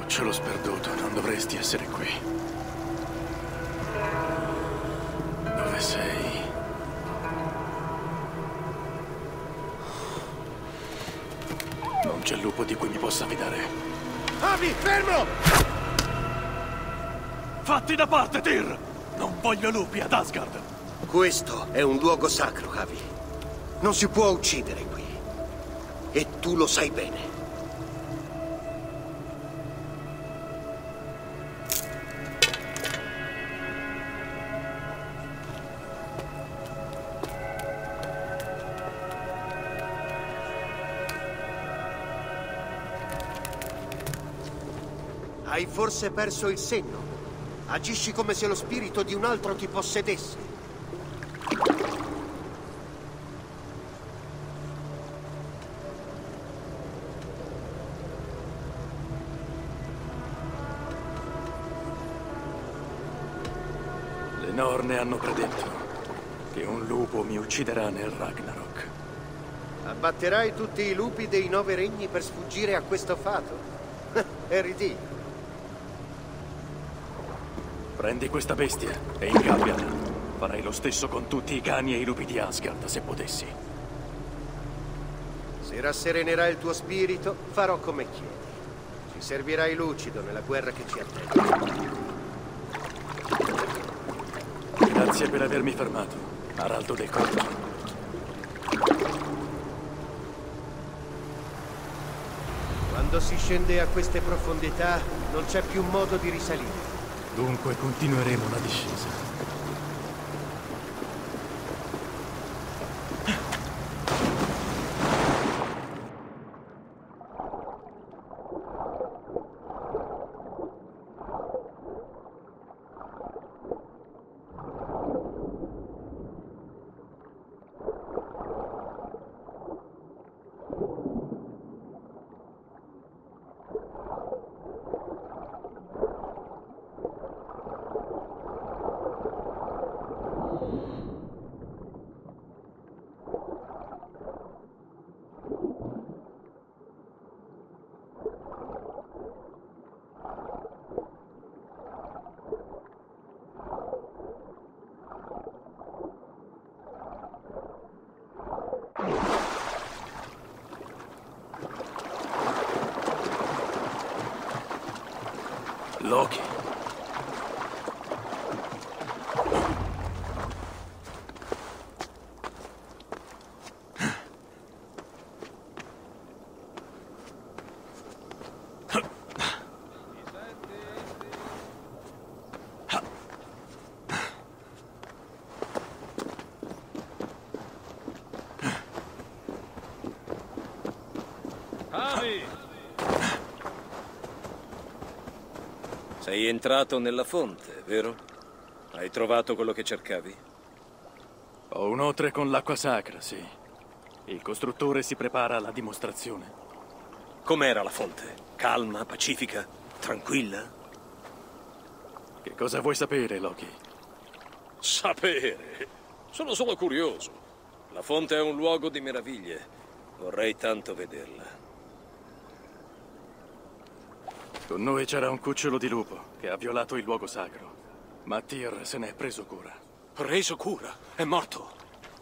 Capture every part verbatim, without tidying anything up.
Cucciolo sperduto, non dovresti essere qui. Dove sei? Non c'è lupo di cui mi possa fidare. Avi, fermo! Fatti da parte, Tyr! Non voglio lupi ad Asgard! Questo è un luogo sacro, Avi. Non si può uccidere qui. E tu lo sai bene. Hai forse perso il senno? Agisci come se lo spirito di un altro ti possedesse. Le Norne hanno predetto che un lupo mi ucciderà nel Ragnarok. Abbatterai tutti i lupi dei nove regni per sfuggire a questo fato? È ridicolo. Prendi questa bestia e ingabbiala. Farei lo stesso con tutti i cani e i lupi di Asgard, se potessi. Se rasserenerà il tuo spirito, farò come chiedi. Ci servirai lucido nella guerra che ci attende. Grazie per avermi fermato, Araldo del Corvo. Quando si scende a queste profondità, non c'è più modo di risalire. Dunque continueremo la discesa. Loki. Sei entrato nella fonte, vero? Hai trovato quello che cercavi? Ho un otre con l'acqua sacra, sì. Il costruttore si prepara alla dimostrazione. Com'era la fonte? Calma, pacifica, tranquilla? Che cosa vuoi sapere, Loki? Sapere? Sono solo curioso. La fonte è un luogo di meraviglie. Vorrei tanto vederla. Con noi c'era un cucciolo di lupo che ha violato il luogo sacro. Ma Tyr se ne è preso cura. Preso cura? È morto?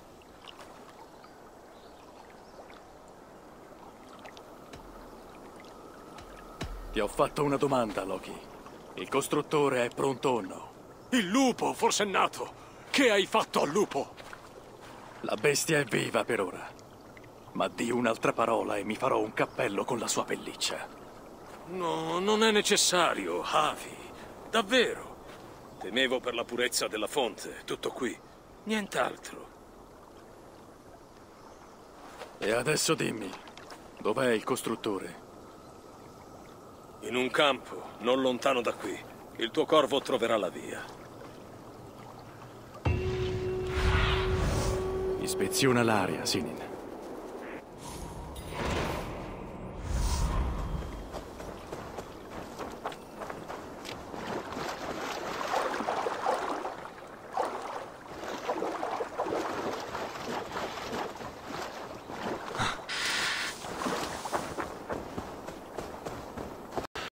Ti ho fatto una domanda, Loki. Il costruttore è pronto o no? Il lupo, forse è nato. Che hai fatto al lupo? La bestia è viva per ora. Ma di un'altra parola e mi farò un cappello con la sua pelliccia. No, non è necessario, Avi. Davvero. Temevo per la purezza della fonte, tutto qui. Nient'altro. E adesso dimmi, dov'è il costruttore? In un campo, non lontano da qui. Il tuo corvo troverà la via. Ispeziona l'area, Sinin.